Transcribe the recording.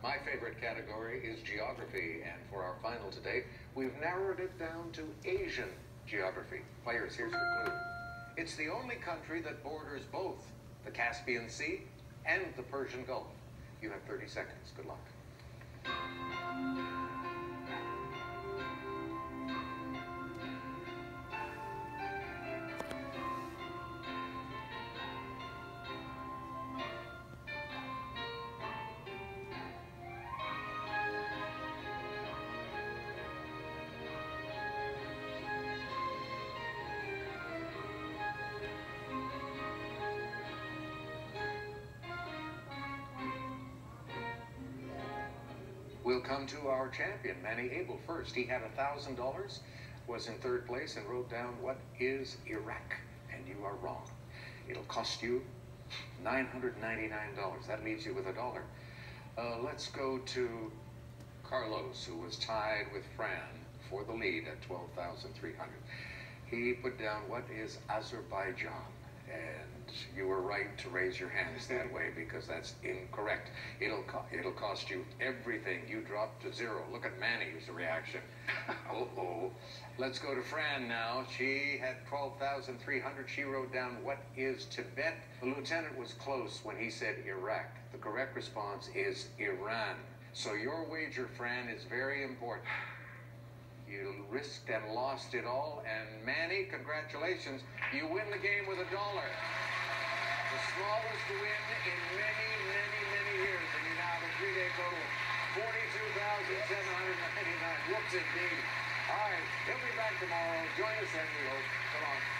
My favorite category is geography, and for our final today, we've narrowed it down to Asian geography. Players, here's your clue. It's the only country that borders both the Caspian Sea and the Persian Gulf. You have 30 seconds. Good luck. We'll come to our champion, Manny Abel, first. He had $1,000, was in third place, and wrote down what is Iraq. And you are wrong. It'll cost you $999. That leaves you with $1. Let's go to Carlos, who was tied with Fran for the lead at $12,300. He put down what is Azerbaijan. And you were right to raise your hands that way because that's incorrect. It'll cost you everything. You dropped to zero. Look at Manny's reaction. Uh-oh. Let's go to Fran now. She had 12,300. She wrote down what is Tibet. The lieutenant was close when he said Iraq. The correct response is Iran. So your wager, Fran, is very important. You risked and lost it all, and Manny, congratulations, you win the game with $1. The smallest win in many, many, many years, and you now have a three-day total of $42,799. Whoops, indeed. All right, he'll be back tomorrow. Join us then, we hope. So long.